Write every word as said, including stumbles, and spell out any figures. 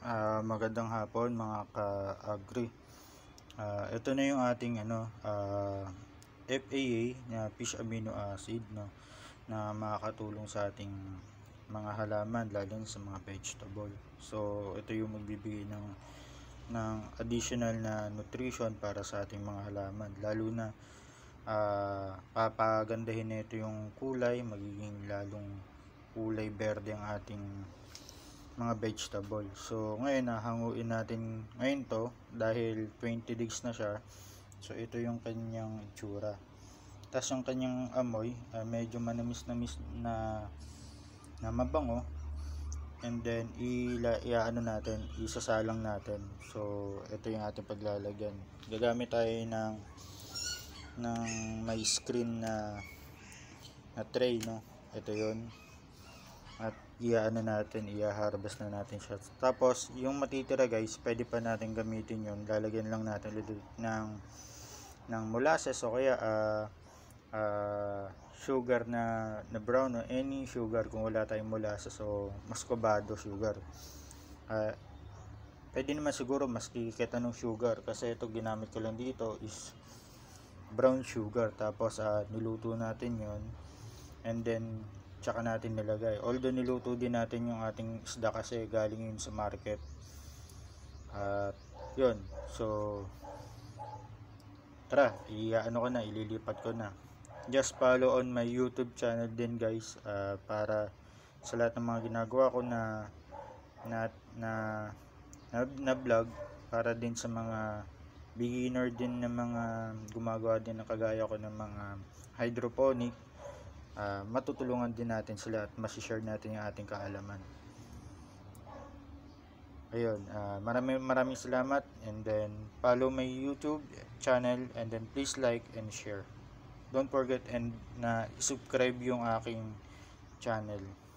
Ah, magandang hapon mga ka-agri. Ah, ito na yung ating ano, ah, F A A na fish amino acid, no, na makakatulong sa ating mga halaman lalo na sa mga vegetable. So, ito yung magbibigay ng ng additional na nutrition para sa ating mga halaman, lalo na ah, papagandahin nito yung kulay, magiging lalong kulay berde ang ating mga vegetable. So ngayon nahanguin natin ngayon to dahil twenty days na siya. So ito yung kanyang itsura. Tapos yung kanyang amoy, uh, medyo manamis-namis na na mabango. And then ila iaano natin, isasalang natin. So ito yung ating paglalagyan. Gagamit tayo ng ng may screen na na tray, no. Ito 'yon. At iaano natin, i-harvest na natin siya. Tapos yung matitira guys, pwede pa natin gamitin yun. Lalagyan lang natin ulit ng ng molasses o kaya uh, uh, sugar na, na brown o any sugar kung wala tayong molasses o muscovado sugar. Uh, pwede naman siguro mas kikita ng sugar kasi ito ginamit ko lang dito is brown sugar. Tapos uh, niluto natin yon and then tsaka natin nilagay. Although niluto din natin yung ating isda kasi galing yun sa market. At yun. So tara, i-ano ko na, ililipat ko na. Just follow on my YouTube channel din guys, uh, para sa lahat ng mga ginagawa ko na na na na, na vlog, para din sa mga beginner din na mga gumagawa din ng kagaya ko ng mga hydroponic. Uh, matutulungan din natin sila at masishare natin yung ating kaalaman. Ayun, uh, maraming maraming salamat, and then follow my YouTube channel, and then please like and share. Don't forget and na subscribe yung aking channel.